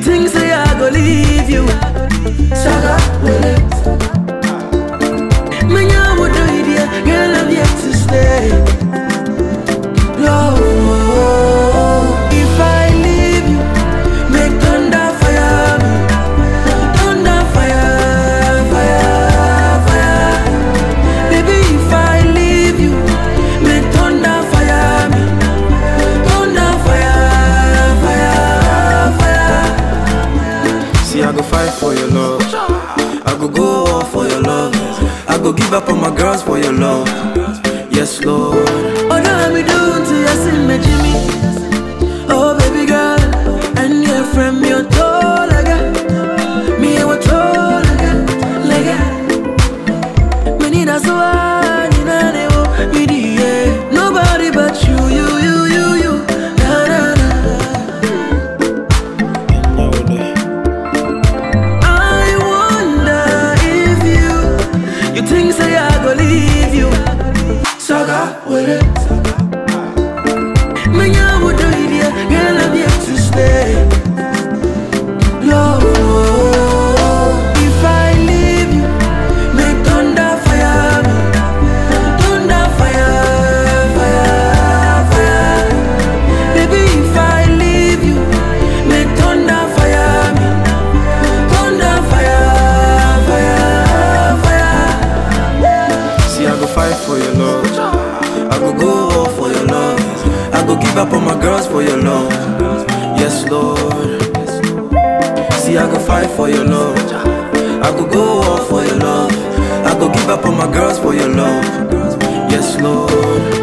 think say I go leave you? Saga, Manya would do it, yeah. Girl, I'm yet to stay. Love, if I leave you, make thunder fire me. Thunder fire, fire, fire. Baby, if I leave you, make thunder fire me. Thunder fire, fire, fire. See, I go fight for your love. I go all for your love. I go give up on my girls for your love. Yes, Lord. Oh, no, me doing to you, sing me Jimmy. Oh, baby girl, and your friend, me a tall again. Me a tall again, me need a someone in a name, me the nobody but you. Na na na. I wonder if you think say I go leave you. Saga with it. Manya would do it, yeah. Girl, I'm yet to stay. Love, if I leave you, make thunder fire me. Thunder fire, fire, fire. Baby, if I leave you, make thunder fire me. Thunder fire, fire, fire. See, I go fight for your love. I go all for your love. I go give up on my girls for your love. Yes, Lord. See, I go fight for your love. I go all for your love. I go give up on my girls for your love. Yes, Lord.